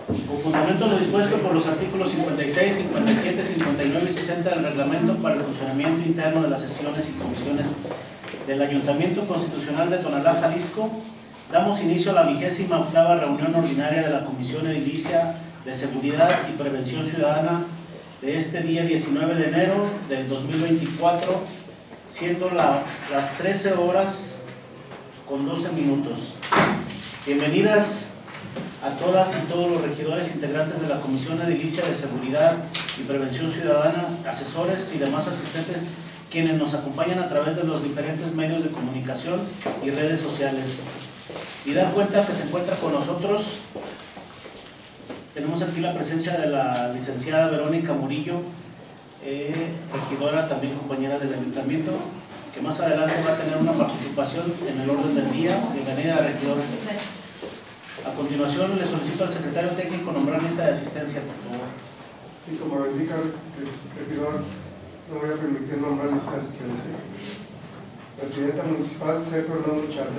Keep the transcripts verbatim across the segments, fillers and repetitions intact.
Con fundamento en lo dispuesto por los artículos cincuenta y seis, cincuenta y siete, cincuenta y nueve y sesenta del reglamento para el funcionamiento interno de las sesiones y comisiones del Ayuntamiento Constitucional de Tonalá, Jalisco, damos inicio a la vigésima octava reunión ordinaria de la Comisión Edilicia de Seguridad y Prevención Ciudadana de este día diecinueve de enero del dos mil veinticuatro, siendo la, las trece horas con doce minutos. Bienvenidas a todas y todos los regidores integrantes de la Comisión Edilicia de Seguridad y Prevención Ciudadana, asesores y demás asistentes quienes nos acompañan a través de los diferentes medios de comunicación y redes sociales. Y dar cuenta que se encuentra con nosotros, tenemos aquí la presencia de la licenciada Verónica Murillo, eh, regidora, también compañera del Ayuntamiento, que más adelante va a tener una participación en el orden del día. Bienvenida, regidora. A continuación, le solicito al secretario técnico nombrar lista de asistencia, por favor. Sí, como lo indica el regidor, no voy a permitir nombrar lista de asistencia. Presidenta Municipal, C. Fernando Chávez.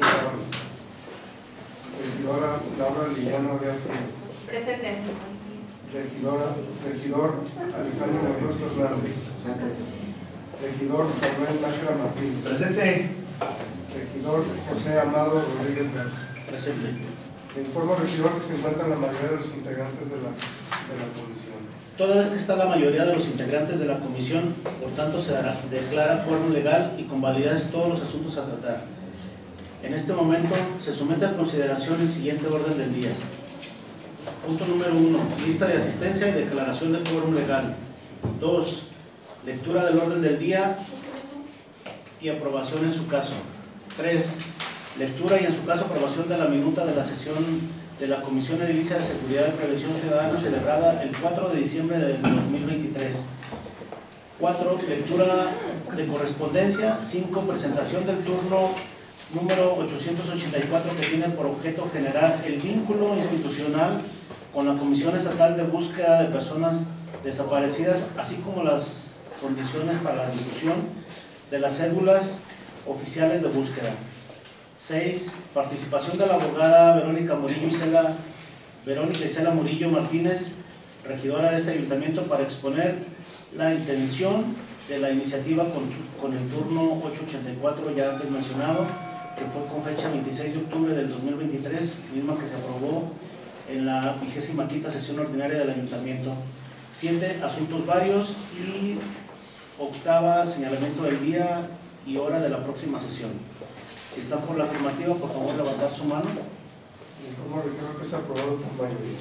Regidora Laura Liliana Orea Frías. Presente. Regidora, regidor Alejandro Muñoz Fernández. Regidor Manuel Nájera Martín. Presente. Regidor José Amado Rodríguez Garza. Presente. Le informo, regidor, que se encuentran la mayoría de los integrantes de la, de la comisión. Toda vez que está la mayoría de los integrantes de la comisión, por tanto se dará, declara quórum legal y con validez todos los asuntos a tratar. En este momento se somete a consideración el siguiente orden del día. Punto número uno, lista de asistencia y declaración de quórum legal. Dos, lectura del orden del día y aprobación en su caso. Tres, lectura y en su caso aprobación de la minuta de la sesión de la Comisión Edilicia de Seguridad y Prevención Ciudadana celebrada el cuatro de diciembre del dos mil veintitrés. Cuatro, lectura de correspondencia. Cinco, presentación del turno número ochocientos ochenta y cuatro que tiene por objeto generar el vínculo institucional con la Comisión Estatal de Búsqueda de Personas Desaparecidas, así como las condiciones para la difusión de las cédulas oficiales de búsqueda. seis. Participación de la abogada Verónica Murillo Isela, Verónica Isela Murillo Martínez, regidora de este ayuntamiento, para exponer la intención de la iniciativa con, con el turno ochocientos ochenta y cuatro ya antes mencionado, que fue con fecha veintiséis de octubre del dos mil veintitrés, misma que se aprobó en la vigésima quinta sesión ordinaria del ayuntamiento. siete. Asuntos varios y octava, señalamiento del día y hora de la próxima sesión. Si están por la afirmativa, por favor levantar su mano. Informo, regidor, que se ha aprobado por mayoría.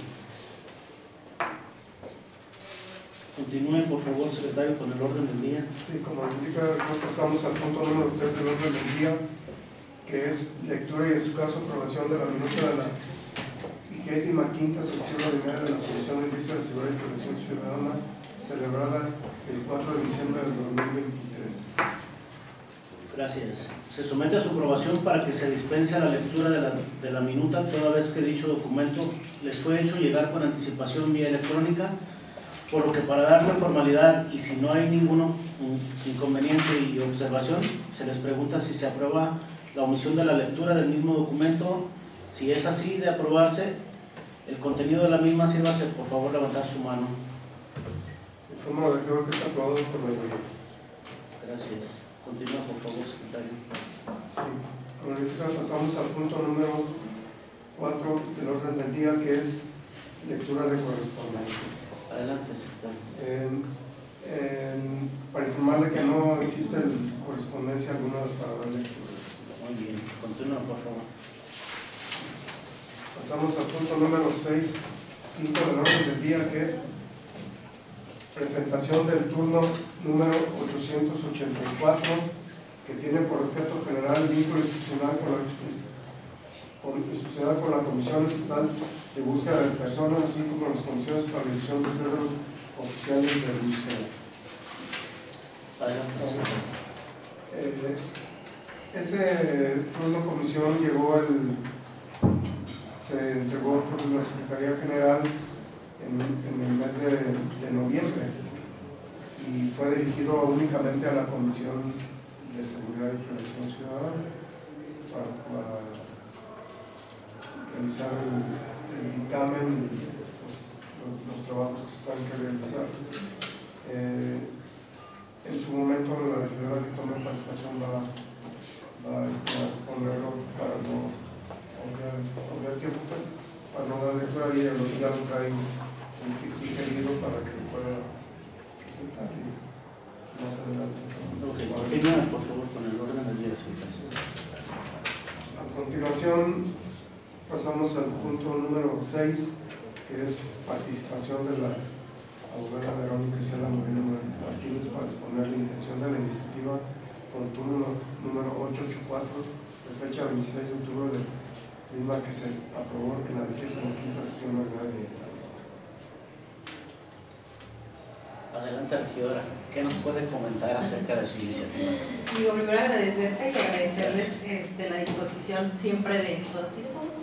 Continúen, por favor, secretario, con el orden del día. Sí, como indica, pasamos al punto número tres del orden del día, que es lectura y en su caso aprobación de la minuta de la vigésima quinta sesión ordinaria de la Comisión Edilicia de Seguridad y Prevención Ciudadana, celebrada el cuatro de diciembre del dos mil veintitrés. Gracias. Se somete a su aprobación para que se dispense a la lectura de la, de la minuta, toda vez que dicho documento les fue hecho llegar con anticipación vía electrónica, por lo que para darle formalidad y si no hay ningún inconveniente y observación, se les pregunta si se aprueba la omisión de la lectura del mismo documento. Si es así, de aprobarse, el contenido de la misma, sírvase por favor levantar su mano. Informo, regidor, que está aprobado por mayoría. Gracias. Continúa, por favor, secretario. Sí, con el que pasamos al punto número cuatro del orden del día, que es lectura de correspondencia. Adelante, secretario. Eh, eh, para informarle que no existe correspondencia alguna para dar lectura. Muy bien, continúa, por favor. Pasamos al punto número seis, cinco del orden del día, que es presentación del turno número ochocientos ochenta y cuatro, que tiene por objeto generar el vínculo institucional con la, con, institucional con la Comisión Estatal de Búsqueda de Personas, así como las condiciones para la emisión de cédulas oficiales de búsqueda. Adelante. Eh, ese turno comisión llegó el, se entregó por la Secretaría General En, en el mes de, de noviembre y fue dirigido únicamente a la Comisión de Seguridad y Prevención Ciudadana para, para realizar el, el dictamen y pues, trabajos que se están que realizar. Eh, en su momento la regidora que tome participación va, va este, a exponerlo para no obviar tiempo, para no dar lectura y ya lo trae un digerido para que pueda presentar y más adelante. Ok, continuamos por favor con el orden del día. A continuación pasamos al punto número seis, que es participación de la abogada Verónica Isela Moreno Martínez para exponer la intención de la iniciativa con turno número ochocientos ochenta y cuatro de fecha veintiséis de octubre de misma que se aprobó en la vigésima quinta sesión ordinaria de Italia. Adelante, regidora, ¿qué nos puede comentar acerca de su iniciativa? Digo, primero agradecerte y agradecerles este, la disposición siempre de todas y todos.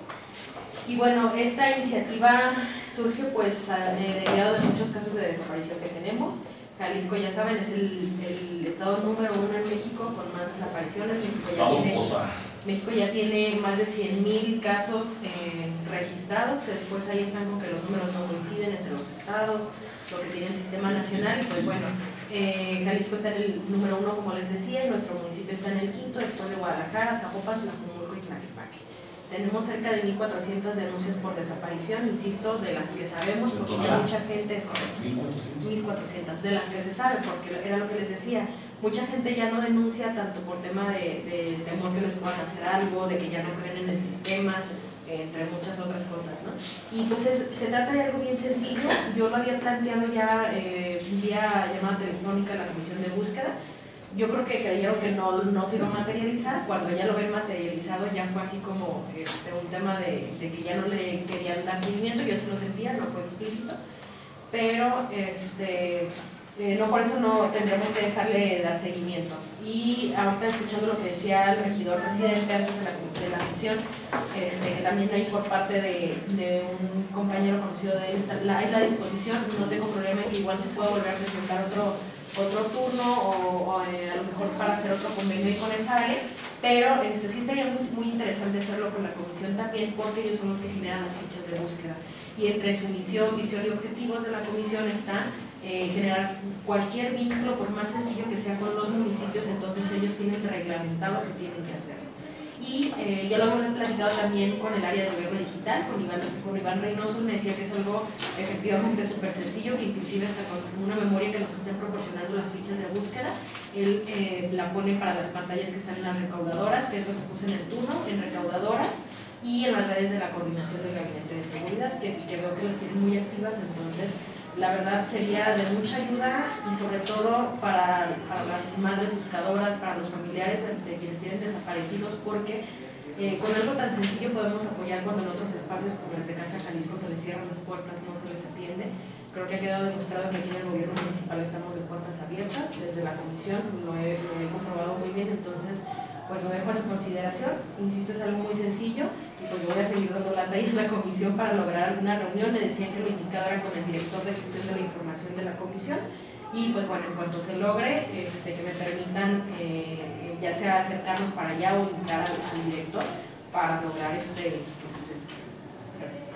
Y bueno, esta iniciativa surge pues derivado de muchos casos de desaparición que tenemos. Jalisco, ya saben, es el, el estado número uno en México con más desapariciones. México ya tiene, México ya tiene más de cien mil casos eh, registrados, que después ahí están con que los números no coinciden entre los estados, lo que tiene el sistema nacional. Y pues bueno, eh, Jalisco está en el número uno, como les decía, y nuestro municipio está en el quinto, después de Guadalajara, Zapopan, Tlajumulco y Tlaquepaque. Tenemos cerca de mil cuatrocientas denuncias por desaparición, insisto, de las que sabemos, porque ya mucha gente es correcto, mil cuatrocientas, de las que se sabe, porque era lo que les decía, mucha gente ya no denuncia tanto por tema de, de temor que les puedan hacer algo, de que ya no creen en el sistema, entre muchas otras cosas, ¿no? Y pues es, se trata de algo bien sencillo. Yo lo había planteado ya eh, vía llamada telefónica a la comisión de búsqueda. Yo creo que creyeron que no, no se iba a materializar. Cuando ya lo ven materializado ya fue así como este, un tema de, de que ya no le querían dar seguimiento. Yo se lo sentía, no fue explícito, pero este, eh, no, por eso no tendremos que dejarle dar seguimiento. Y ahorita escuchando lo que decía el regidor presidente antes de la, de la sesión, este, que también hay por parte de, de un compañero conocido de él, está la, hay la disposición, no tengo problema en que igual se pueda volver a presentar otro otro turno o, o eh, a lo mejor para hacer otro convenio con esa área, pero este, sí estaría muy, muy interesante hacerlo con la comisión también, porque ellos son los que generan las fichas de búsqueda, y entre su misión, visión y objetivos de la comisión está eh, generar cualquier vínculo, por más sencillo que sea, con los municipios. Entonces ellos tienen que reglamentar lo que tienen que hacer. Y eh, ya lo hemos platicado también con el área de gobierno digital, con Iván, con Iván Reynoso. Me decía que es algo efectivamente súper sencillo, que inclusive hasta con una memoria que nos estén proporcionando las fichas de búsqueda, él eh, la pone para las pantallas que están en las recaudadoras, que es lo que puse en el turno, en recaudadoras, y en las redes de la coordinación del gabinete de seguridad, que, que veo que las tienen muy activas. Entonces la verdad sería de mucha ayuda, y sobre todo para, para las madres buscadoras, para los familiares de, de quienes tienen desaparecidos, porque eh, con algo tan sencillo podemos apoyar cuando en otros espacios como desde Casa Jalisco se les cierran las puertas, no se les atiende. Creo que ha quedado demostrado que aquí en el gobierno municipal estamos de puertas abiertas, desde la comisión lo he, lo he comprobado muy bien. Entonces pues lo dejo a su consideración. Insisto, es algo muy sencillo, y pues voy a seguir dando lata ahí en la comisión para lograr alguna reunión. Me decían que lo indicado era con el director de gestión de la información de la comisión, y pues bueno, en cuanto se logre, este, que me permitan eh, ya sea acercarnos para allá o invitar al, al director para lograr este, pues este. Gracias.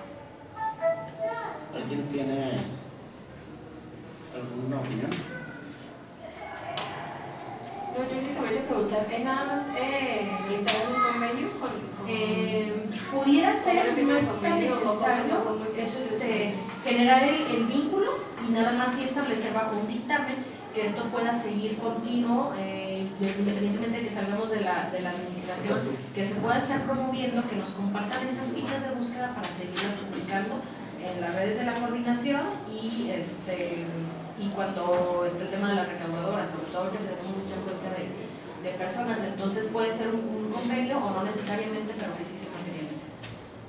¿Alguien tiene alguna opinión? No, yo únicamente preguntar, ¿es nada más eh, realizar un convenio con, con eh, pudiera ser, no es tan necesario, es este, generar el, el vínculo, y nada más sí establecer bajo un dictamen que esto pueda seguir continuo, eh, independientemente de que salgamos de la, de la administración, que se pueda estar promoviendo, que nos compartan esas fichas de búsqueda para seguirlas publicando en las redes de la coordinación. Y este y cuando esté el tema de la recaudadora, sobre todo que tenemos mucha fuerza de, de personas, entonces puede ser un, un convenio o no necesariamente, pero que sí se materialice.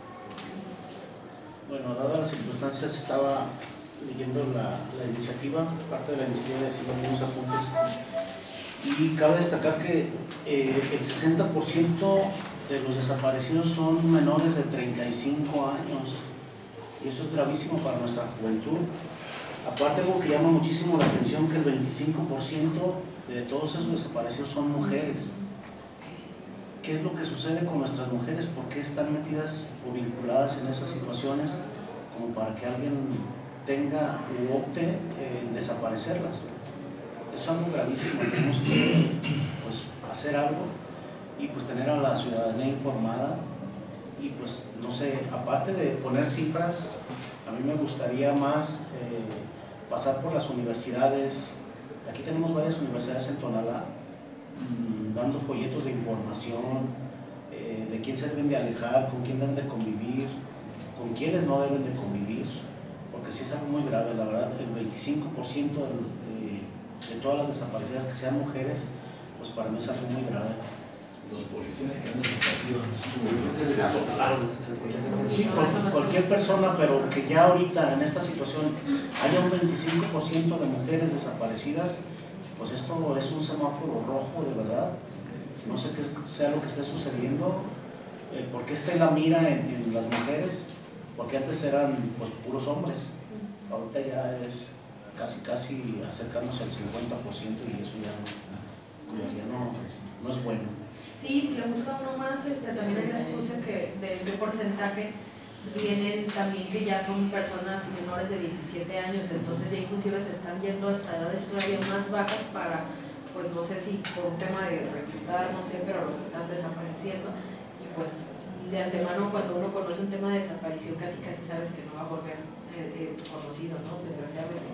Bueno, dadas las circunstancias, estaba leyendo la, la iniciativa, parte de la iniciativa de haciendo algunos apuntes, y cabe destacar que eh, el sesenta por ciento de los desaparecidos son menores de treinta y cinco años, y eso es gravísimo para nuestra juventud. Aparte, algo que llama muchísimo la atención, que el veinticinco por ciento de todos esos desaparecidos son mujeres. ¿Qué es lo que sucede con nuestras mujeres? ¿Por qué están metidas o vinculadas en esas situaciones como para que alguien tenga u opte en desaparecerlas. Es algo gravísimo, tenemos que pues, hacer algo y pues tener a la ciudadanía informada y pues no sé, aparte de poner cifras, a mí me gustaría más eh, pasar por las universidades. Aquí tenemos varias universidades en Tonalá mmm, dando folletos de información eh, de quién se deben de alejar, con quién deben de convivir, con quiénes no deben de convivir, porque sí es algo muy grave, la verdad. El veinticinco por ciento de, de todas las desaparecidas que sean mujeres, pues para mí es algo muy grave. Los policías que han desaparecido, sí, por, cualquier persona, pero que ya ahorita en esta situación haya un veinticinco por ciento de mujeres desaparecidas, pues esto es un semáforo rojo de verdad. No sé qué sea lo que esté sucediendo, eh, por qué está la mira en, en las mujeres, porque antes eran pues puros hombres, ahorita ya es casi casi acercarnos al cincuenta por ciento y eso ya no, como que ya no, no es bueno. Sí, si le busca uno más, este, también les puse que de, de porcentaje vienen también que ya son personas menores de diecisiete años, entonces ya inclusive se están yendo hasta edades todavía más bajas para, pues no sé si por un tema de reclutar, no sé, pero los están desapareciendo y pues de antemano cuando uno conoce un tema de desaparición casi casi sabes que no va a volver eh, eh, conocido, ¿no? Desgraciadamente.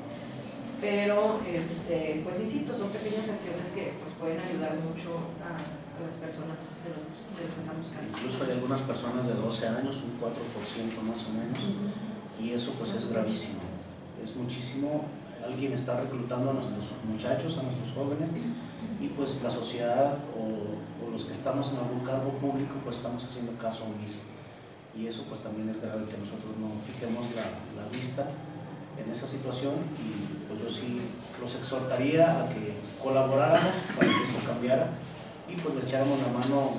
Pero, este, pues insisto, son pequeñas acciones que pues, pueden ayudar mucho a, a las personas de los, de los que están buscando. Incluso hay algunas personas de doce años, un cuatro por ciento más o menos, uh-huh. Y eso pues es gravísimo, es muchísimo. Alguien está reclutando a nuestros muchachos, a nuestros jóvenes, y pues la sociedad o, o los que estamos en algún cargo público pues estamos haciendo caso omiso. Y eso pues también es grave, que nosotros no fijemos la, la vista en esa situación, y pues yo sí los exhortaría a que colaboráramos para que esto cambiara y pues le echáramos la mano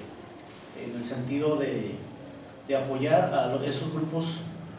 eh, en el sentido de, de apoyar a esos grupos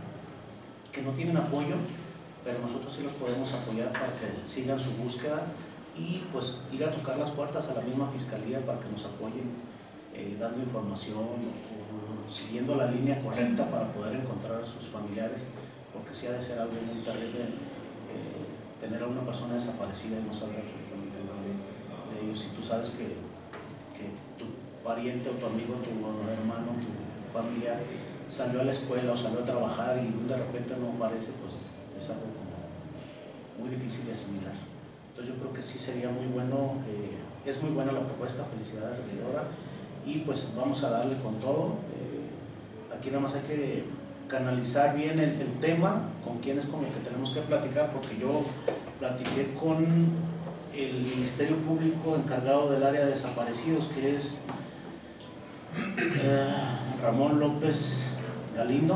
que no tienen apoyo, pero nosotros sí los podemos apoyar para que sigan su búsqueda y pues ir a tocar las puertas a la misma fiscalía para que nos apoyen eh, dando información o, o siguiendo la línea correcta para poder encontrar a sus familiares, porque sí ha de ser algo muy terrible eh, tener a una persona desaparecida y no saber absolutamente nada de, de ellos. Si tú sabes que, que tu pariente o tu amigo, tu hermano, tu familiar salió a la escuela o salió a trabajar y de repente no aparece, pues es algo muy difícil de asimilar. Entonces yo creo que sí sería muy bueno, eh, es muy buena la propuesta, felicidades regidora, y pues vamos a darle con todo. Eh, aquí nada más hay que canalizar bien el, el tema, con quién es con lo que tenemos que platicar, porque yo platiqué con el Ministerio Público encargado del área de desaparecidos, que es eh, Ramón López Galindo,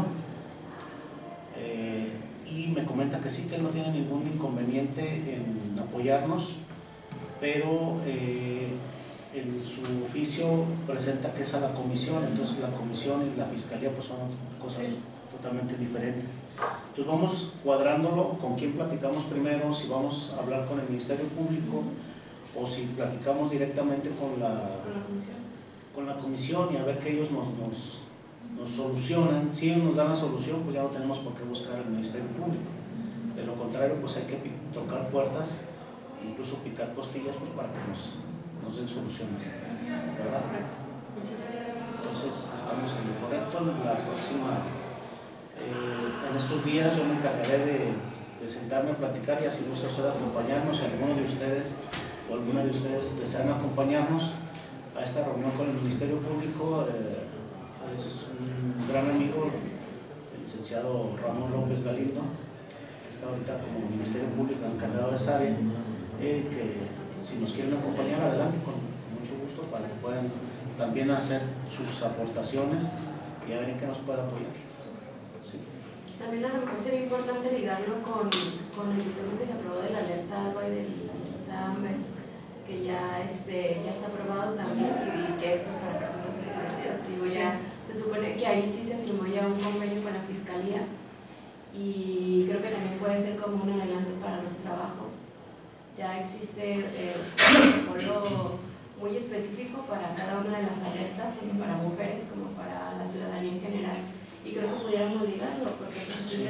eh, y me comenta que sí, que él no tiene ningún inconveniente en apoyarnos, pero eh, en su oficio presenta que es a la comisión, entonces la comisión y la fiscalía pues son cosas totalmente diferentes. Entonces vamos cuadrándolo con quién platicamos primero, si vamos a hablar con el Ministerio Público o si platicamos directamente con la, con la comisión, con la comisión y a ver que ellos nos, nos, nos solucionan. Si ellos nos dan la solución, pues ya no tenemos por qué buscar al Ministerio Público. De lo contrario, pues hay que tocar puertas, incluso picar costillas pues para que nos, nos den soluciones, ¿verdad? Entonces estamos en lo correcto. La próxima Eh, en estos días yo me encargaré de, de sentarme a platicar, y así gusta usted acompañarnos, si alguno de ustedes o alguna de ustedes desean acompañarnos a esta reunión con el Ministerio Público. Eh, es un gran amigo, el licenciado Ramón López Galindo, que está ahorita como Ministerio Público encargado de esa área, eh, que si nos quieren acompañar, adelante, con mucho gusto, para que puedan también hacer sus aportaciones y a ver en qué nos puede apoyar. Sí. También a lo mejor sería importante ligarlo con, con el tema que se aprobó de la alerta ALBA y de la alerta AMBER, que ya, este, ya está aprobado también y que es pues, para personas desaparecidas. Digo, ya se supone que ahí sí se firmó ya un convenio con la Fiscalía y creo que también puede ser como un adelanto para los trabajos. Ya existe eh, un protocolo muy específico para cada una de las alertas, tanto para mujeres como para la ciudadanía en general. Y creo que pudiéramos ligarlo, porque pues, tiene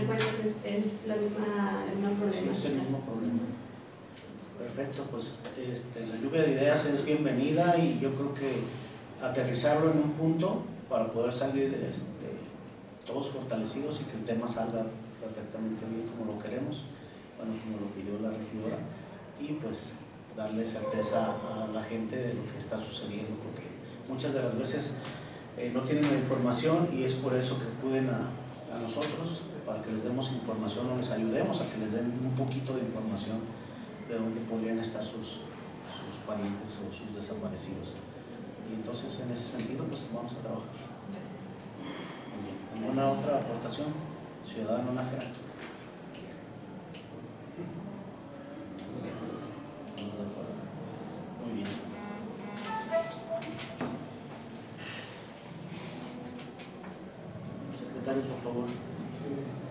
cuentas es, es la misma, el mismo problema. Sí, es el mismo problema. Perfecto, pues este, la lluvia de ideas es bienvenida y yo creo que aterrizarlo en un punto para poder salir este, todos fortalecidos y que el tema salga perfectamente bien como lo queremos, bueno, como lo pidió la regidora, y pues darle certeza a la gente de lo que está sucediendo, porque muchas de las veces eh, no tienen la información y es por eso que acuden a, a nosotros para que les demos información o les ayudemos a que les den un poquito de información de dónde podrían estar sus, sus parientes o sus desaparecidos. Y entonces, en ese sentido, pues vamos a trabajar. Gracias. Muy bien. ¿Alguna otra aportación? Ciudadano Nájera. Muy bien. Secretario, por favor. Sí.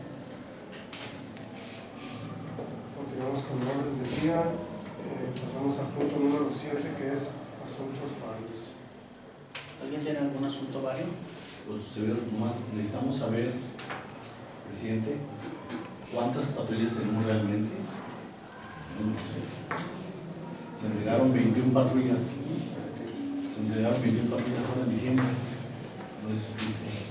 Continuamos con el orden del día. Eh, pasamos al punto número siete, que es asuntos varios. ¿Alguien tiene algún asunto vario? Pues, señor, nomás necesitamos saber, presidente, ¿cuántas patrullas tenemos realmente? No lo sé. Se entregaron veintiuna patrullas. Se entregaron veintiuna patrullas ahora en diciembre. No es suficiente.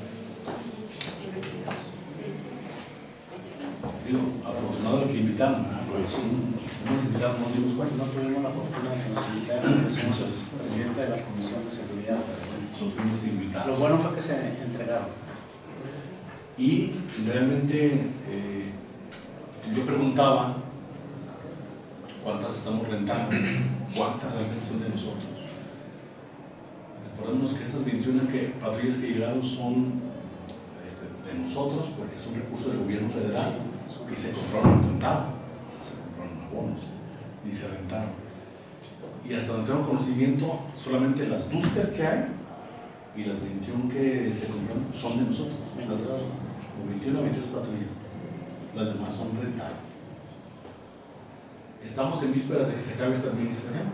Digo, afortunado el que invitaron, ¿verdad? Pues, no nos invitaron, no dimos cuenta. No tuvimos la fortuna de que nos invitaran, que somos el presidente de la Comisión de Seguridad. Nos fuimos invitados. Lo bueno fue que se entregaron. Y realmente eh, yo preguntaba cuántas estamos rentando, cuántas realmente son de nosotros. Recordemos que estas veintiuna que, patrullas que llegaron son este, de nosotros porque es un recurso del gobierno federal y se compraron en contado, no se compraron a bonos, ni se rentaron. Y hasta donde tengo conocimiento, solamente las Duster que hay y las veintiuna que se compraron son de nosotros. veintidós. O veintiuna o veintidós patrullas. Las demás son rentadas. Estamos en vísperas de que se acabe esta administración.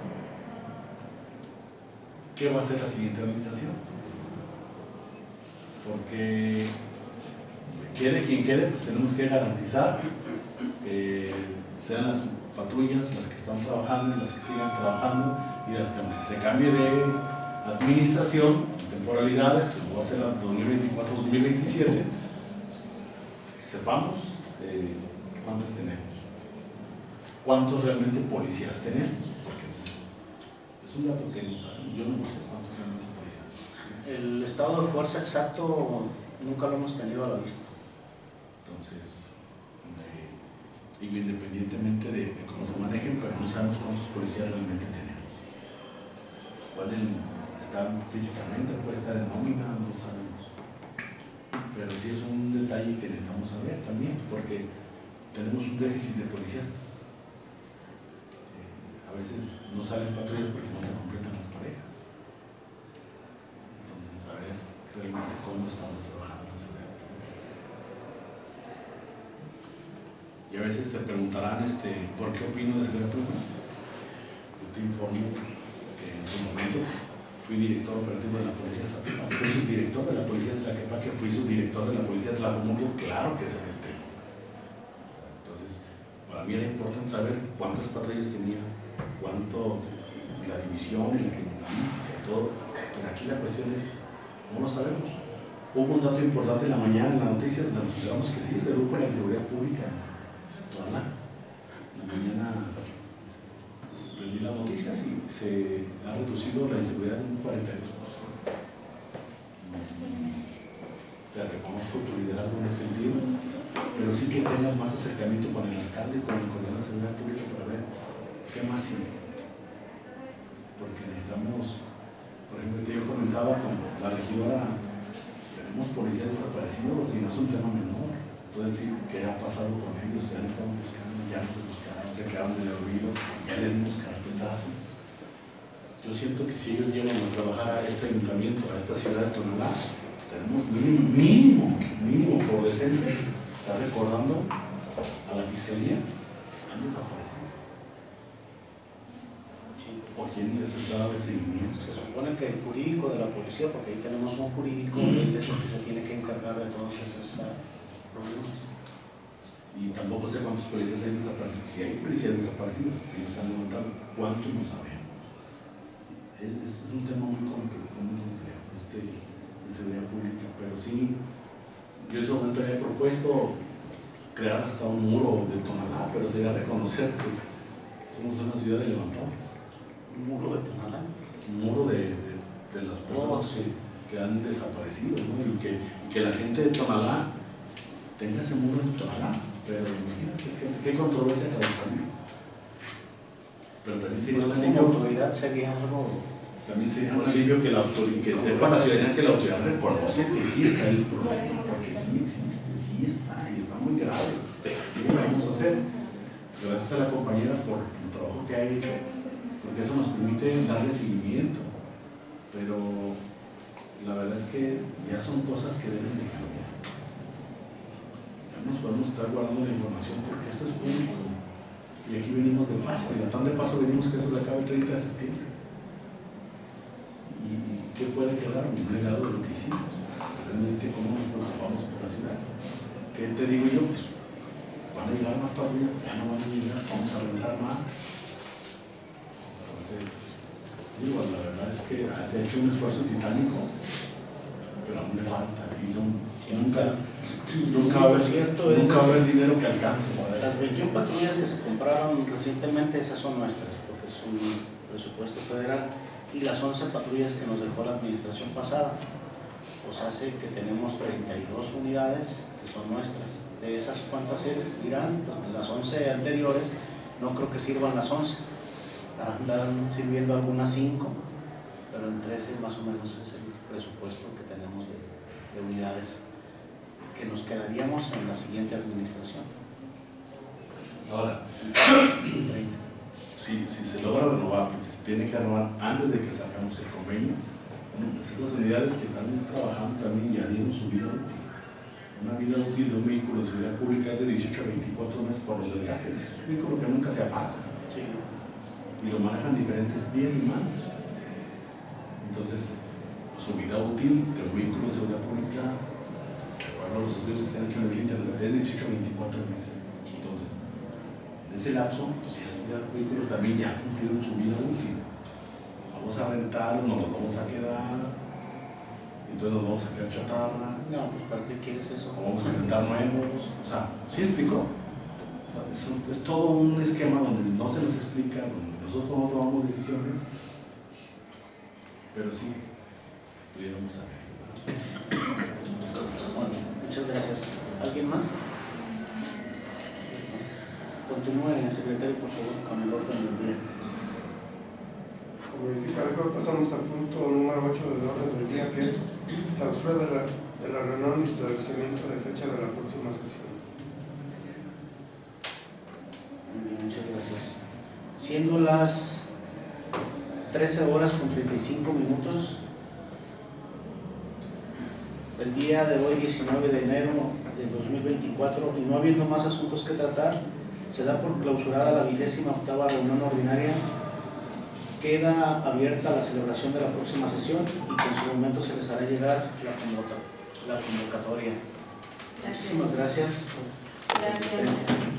¿Qué va a ser la siguiente administración? Porque quede quien quede, pues tenemos que garantizar que sean las patrullas las que están trabajando y las que sigan trabajando y las que se cambie de administración, temporalidades, que va a ser la dos mil veinticuatro dos mil veintisiete, sepamos eh, cuántas tenemos, cuántos realmente policías tenemos, porque es un dato que no saben, yo no sé cuántos realmente policías. El estado de fuerza exacto nunca lo hemos tenido a la vista. Entonces, eh, digo, independientemente de, de cómo se manejen, pero no sabemos cuántos policías realmente tenemos. Pueden estar físicamente, puede estar en nómina, no sabemos. Pero sí es un detalle que necesitamos saber también, porque tenemos un déficit de policías. Eh, a veces no salen patrullas porque no se completan las parejas. Entonces, saber realmente cómo estamos trabajando en la seguridad. Y a veces te preguntarán, este, ¿por qué opino de seguridad pública? Yo te informo que en su momento fui director operativo de la Policía de Zapopan, fui subdirector de la Policía de Tlaquepaque, fui subdirector de la Policía de Tlajomulco, claro que sé del tema. Entonces, para mí era importante saber cuántas patrullas tenía, cuánto, la división, la criminalística y todo, pero aquí la cuestión es, no lo sabemos. Hubo un dato importante en la mañana en las noticias, donde nos enteramos que sí, redujo la inseguridad pública en Tonalá. En la mañana este, prendí las noticias y se ha reducido la inseguridad en un cuarenta y dos por ciento. Te reconozco tu liderazgo en ese sentido, pero sí que tengas más acercamiento con el alcalde y con el coordinador de seguridad pública para ver qué más sigue. Porque necesitamos, por ejemplo, yo comentaba con la regidora, tenemos policías desaparecidos y no es un tema menor. Puedo decir qué ha pasado con ellos, ya les estamos buscando, ya no se buscaron, se quedaron en el olvido, ya le dimos carpetazo. Yo siento que si ellos llegan a trabajar a este ayuntamiento, a esta ciudad de Tonalá, tenemos mínimo, mínimo, mínimo por decencia, está recordando a la fiscalía que están desaparecidos. ¿O quién les está dando seguimiento? Se supone que el jurídico de la policía, porque ahí tenemos un jurídico, él es el que se tiene que encargar de todos esos uh, problemas. y tampoco sé cuántos policías hay desaparecidos. Si hay policías desaparecidos, si se han levantado, ¿cuántos no sabemos? Es, es un tema muy complejo, muy complejo este, de seguridad pública, pero sí, yo en ese momento había propuesto crear hasta un muro de Tonalá, pero sería reconocer que somos una ciudad de levantones. Un muro de Tonalá. Un muro de, de, de las personas Oh, sí. que, que han desaparecido, ¿no? Y que, y que la gente de Tonalá tenga ese muro en Tonalá, pero imagínate qué, qué controversia causaría. Pero también sería un Pues, alivio, como autoridad sería algo. también sería un alivio que la autoridad, que sepa la ciudadanía que la autoridad reconoce que sí está el problema, porque sí existe, sí está, y está muy grave. ¿Qué vamos a hacer? Gracias a la compañera por el trabajo que ha hecho, porque eso nos permite darle seguimiento, pero la verdad es que ya son cosas que deben de cambiar. Ya nos podemos estar guardando la información porque esto es público y aquí venimos de paso, y tan de paso venimos que eso se acabe el treinta de septiembre. ¿Y qué puede quedar? Un legado de lo que hicimos, realmente cómo nos preocupamos por la ciudad. ¿Qué te digo yo? Pues van a llegar más patrullas, ya no van a llegar, vamos a rentar más. Entonces, digo, la verdad es que se ha hecho un esfuerzo titánico, pero aún le falta, y no, nunca, nunca va a haber, cierto, nunca es, va a haber dinero que alcance. las veintiuna patrullas que se compraron recientemente, esas son nuestras, porque es un presupuesto federal, y las once patrullas que nos dejó la administración pasada, pues hace que tenemos treinta y dos unidades que son nuestras. De esas, ¿cuántas se irán? Pues de las once anteriores, no creo que sirvan las once, andan sirviendo algunas cinco, pero en trece más o menos es el presupuesto que tenemos de, de unidades que nos quedaríamos en la siguiente administración. Ahora, si, si se logra renovar, porque se tiene que renovar antes de que sacamos el convenio, bueno, pues estas unidades que están trabajando también ya dieron su vida útil. Una vida útil de un vehículo de seguridad pública es de dieciocho a veinticuatro meses por los desgastes. Es un vehículo que nunca se apaga. Sí. Y lo manejan diferentes pies y manos. Entonces, su vida útil de un vehículo de seguridad pública, bueno, los estudios que se han hecho en el internet, es dieciocho a veinticuatro meses. Entonces, en ese lapso, pues ya estos vehículos también ya cumplieron su vida útil. Vamos a rentar, nos los vamos a quedar, entonces nos vamos a quedar chatarra. No, pues ¿para qué quieres eso? O vamos a rentar nuevos. O sea, ¿sí explicó? O sea, es, un, es todo un esquema donde no se nos explica, donde nosotros no tomamos decisiones, pero sí pudiéramos saber. Muy bien, muchas gracias. ¿Alguien más? Continúe, secretario, por favor, con el orden del día. Verificar, pasamos al punto número ocho del orden del día, que es clausura de la, de la reunión y establecimiento de fecha de la próxima sesión. Muy bien, muchas gracias. Siendo las trece horas con treinta y cinco minutos del día de hoy, diecinueve de enero de dos mil veinticuatro, y no habiendo más asuntos que tratar, se da por clausurada la vigésima octava reunión ordinaria. Queda abierta la celebración de la próxima sesión y que en su momento se les hará llegar la, convoca, la convocatoria. Gracias. Muchísimas gracias por su Gracias. asistencia.